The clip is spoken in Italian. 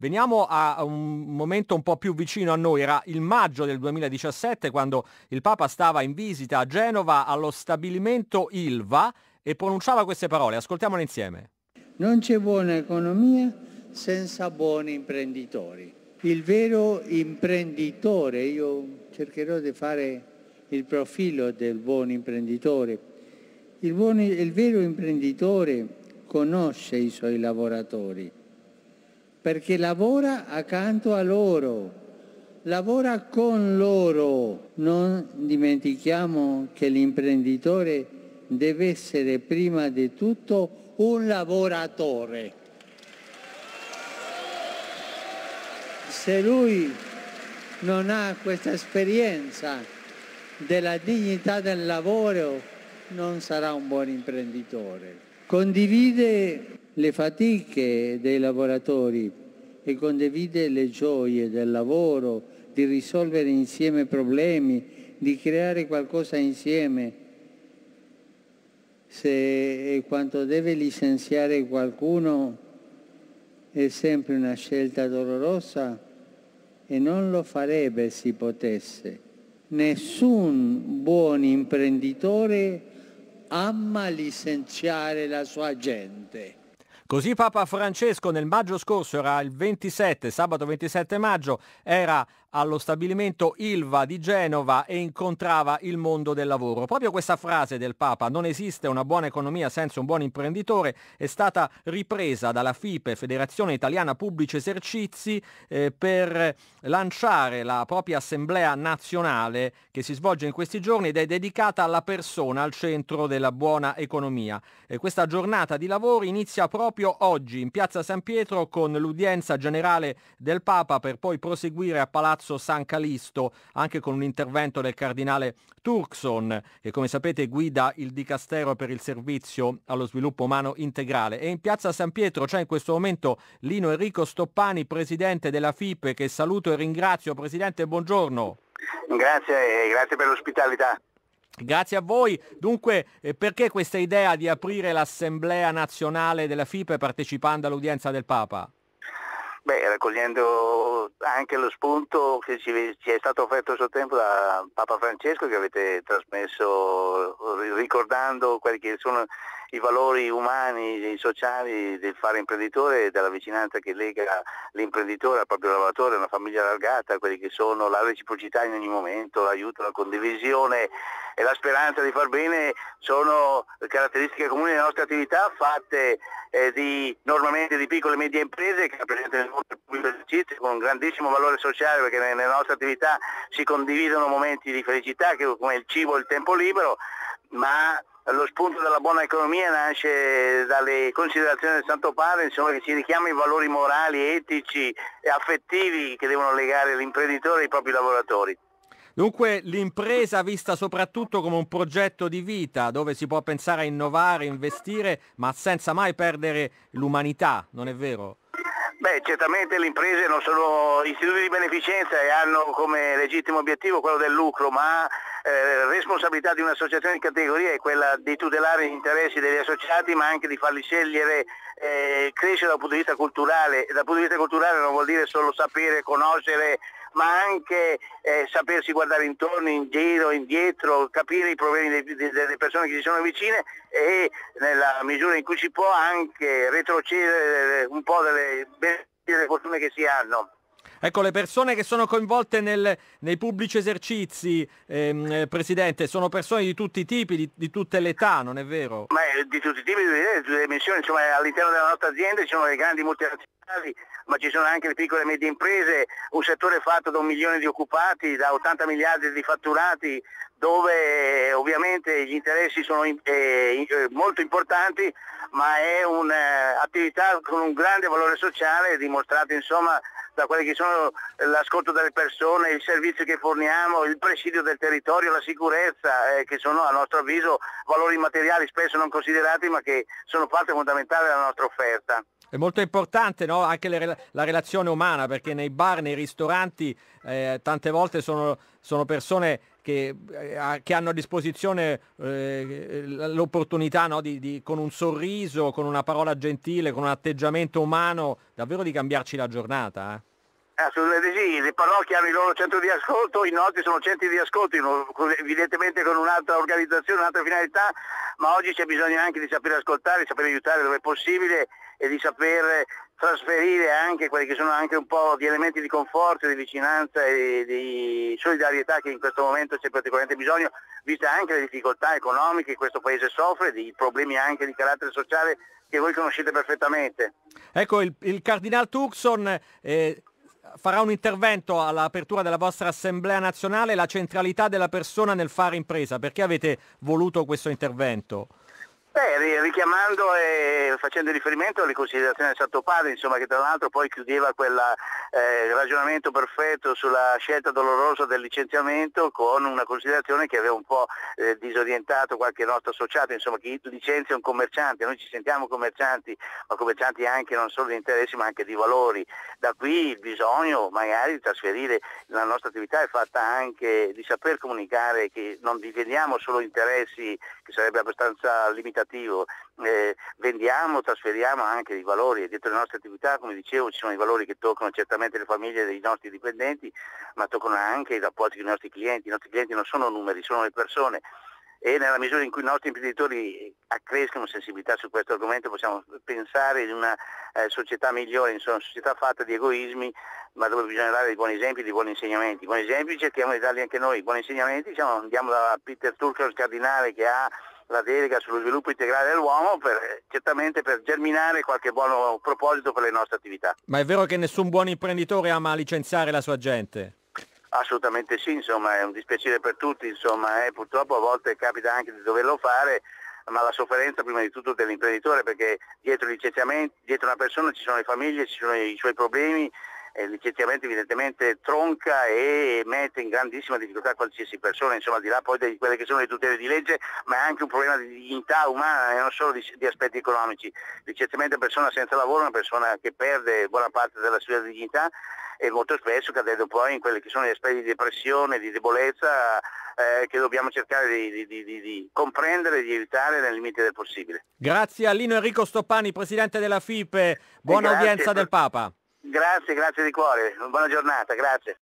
Veniamo a un momento un po' più vicino a noi. Era il maggio del 2017 quando il Papa stava in visita a Genova allo stabilimento Ilva e pronunciava queste parole. Ascoltiamole insieme. Non c'è buona economia senza buoni imprenditori. Il vero imprenditore, io cercherò di fare il profilo del buon imprenditore. Il vero imprenditore conosce i suoi lavoratori perché lavora accanto a loro, lavora con loro. Non dimentichiamo che l'imprenditore deve essere prima di tutto un lavoratore. Se lui non ha questa esperienza della dignità del lavoro, non sarà un buon imprenditore. Condivide le fatiche dei lavoratori e condivide le gioie del lavoro, di risolvere insieme problemi, di creare qualcosa insieme. Se quando deve licenziare qualcuno è sempre una scelta dolorosa e non lo farebbe se potesse. Nessun buon imprenditore ama licenziare la sua gente. Così Papa Francesco nel maggio scorso, era il 27, sabato 27 maggio, era allo stabilimento Ilva di Genova e incontrava il mondo del lavoro. Proprio questa frase del Papa, non esiste una buona economia senza un buon imprenditore, è stata ripresa dalla FIPE, Federazione Italiana Pubblici Esercizi, per lanciare la propria assemblea nazionale che si svolge in questi giorni ed è dedicata alla persona al centro della buona economia. Questa giornata di lavoro inizia proprio oggi in Piazza San Pietro con l'udienza generale del Papa per poi proseguire a Palazzo San Calisto, anche con un intervento del cardinale Turkson, che come sapete guida il Dicastero per il servizio allo sviluppo umano integrale. E in Piazza San Pietro c'è in questo momento Lino Enrico Stoppani, presidente della FIPE, che saluto e ringrazio. Presidente, buongiorno. Grazie per l'ospitalità. Grazie a voi. Dunque, perché questa idea di aprire l'Assemblea Nazionale della FIPE partecipando all'udienza del Papa? Raccogliendo anche lo spunto che ci è stato offerto a suo tempo da Papa Francesco, che avete trasmesso ricordando quelli che sono i valori umani e sociali del fare imprenditore e della vicinanza che lega l'imprenditore al proprio lavoratore, a una famiglia allargata, quelli che sono la reciprocità in ogni momento, l'aiuto, la condivisione e la speranza di far bene, sono caratteristiche comuni delle nostre attività fatte normalmente di piccole e medie imprese che rappresentano il mondo del pubblico esercizio con un grandissimo valore sociale, perché nelle nostre attività si condividono momenti di felicità come il cibo e il tempo libero, ma lo spunto della buona economia nasce dalle considerazioni del Santo Padre, insomma, che ci richiama i valori morali, etici e affettivi che devono legare l'imprenditore ai propri lavoratori. Dunque l'impresa vista soprattutto come un progetto di vita dove si può pensare a innovare, investire, ma senza mai perdere l'umanità, non è vero? Certamente le imprese non sono istituti di beneficenza e hanno come legittimo obiettivo quello del lucro, ma responsabilità di un'associazione di categoria è quella di tutelare gli interessi degli associati, ma anche di farli scegliere crescere dal punto di vista culturale. E dal punto di vista culturale non vuol dire solo sapere, conoscere, ma anche sapersi guardare intorno, in giro, indietro, capire i problemi delle persone che ci sono vicine e nella misura in cui si può anche retrocedere un po' delle fortune che si hanno. Ecco, le persone che sono coinvolte nei pubblici esercizi, Presidente, sono persone di tutti i tipi, di tutte le età, non è vero? Di tutti i tipi, di tutte le dimensioni, insomma, all'interno della nostra azienda ci sono le grandi multinazionali, ma ci sono anche le piccole e medie imprese, un settore fatto da 1 milione di occupati, da 80 miliardi di fatturati, dove ovviamente gli interessi sono molto importanti, ma è un'attività con un grande valore sociale, dimostrato insomma da quelli che sono l'ascolto delle persone, il servizio che forniamo, il presidio del territorio, la sicurezza, che sono a nostro avviso valori materiali spesso non considerati, ma che sono parte fondamentale della nostra offerta. È molto importante, no? Anche la relazione umana, perché nei bar, nei ristoranti tante volte sono persone che hanno a disposizione l'opportunità, no, con un sorriso, con una parola gentile, con un atteggiamento umano, davvero di cambiarci la giornata. Assolutamente sì, le parrocchie hanno il loro centro di ascolto, i nostri sono centri di ascolto, evidentemente con un'altra organizzazione, un'altra finalità, ma oggi c'è bisogno anche di sapere ascoltare, di sapere aiutare dove è possibile e di saper trasferire anche quelli che sono anche un po' di elementi di conforto, di vicinanza e di solidarietà che in questo momento c'è particolarmente bisogno, viste anche le difficoltà economiche che questo paese soffre, di problemi anche di carattere sociale che voi conoscete perfettamente. Ecco, il Cardinal Turkson farà un intervento all'apertura della vostra Assemblea Nazionale, la centralità della persona nel fare impresa. Perché avete voluto questo intervento? Richiamando e facendo riferimento alle considerazioni del Santo Padre, insomma, che tra l'altro poi chiudeva quel ragionamento perfetto sulla scelta dolorosa del licenziamento con una considerazione che aveva un po' disorientato qualche nostro associato, insomma, chi licenzia un commerciante, noi ci sentiamo commercianti, ma commercianti anche non solo di interessi ma anche di valori. Da qui il bisogno magari di trasferire la nostra attività è fatta anche di saper comunicare che non dipendiamo solo interessi, che sarebbe abbastanza limitativo, vendiamo, trasferiamo anche dei valori e dietro le nostre attività, come dicevo, ci sono i valori che toccano certamente le famiglie dei nostri dipendenti, ma toccano anche i rapporti con i nostri clienti. I nostri clienti non sono numeri, sono le persone e nella misura in cui i nostri imprenditori accrescono sensibilità su questo argomento possiamo pensare di una società migliore, insomma una società fatta di egoismi, ma dove bisogna dare dei buoni esempi, dei buoni insegnamenti. I buoni esempi cerchiamo di darli anche noi, i buoni insegnamenti diciamo, andiamo da Peter Turkson, il cardinale che ha la delega sullo sviluppo integrale dell'uomo, certamente per germinare qualche buon proposito per le nostre attività. Ma è vero che nessun buon imprenditore ama licenziare la sua gente? Assolutamente sì, insomma è un dispiacere per tutti, insomma, purtroppo a volte capita anche di doverlo fare, ma la sofferenza prima di tutto dell'imprenditore, perché dietro i licenziamenti, dietro una persona ci sono le famiglie, ci sono i suoi problemi. Il licenziamento evidentemente tronca e mette in grandissima difficoltà qualsiasi persona, insomma al di là poi di quelle che sono le tutele di legge, ma è anche un problema di dignità umana e non solo di aspetti economici. Il licenziamento è una persona senza lavoro, una persona che perde buona parte della sua dignità e molto spesso cadendo poi in quelli che sono gli aspetti di depressione, di debolezza che dobbiamo cercare di comprendere e di evitare nel limite del possibile. Grazie a Lino Enrico Stoppani, Presidente della FIPE, buona udienza del Papa. Grazie di cuore, buona giornata, grazie.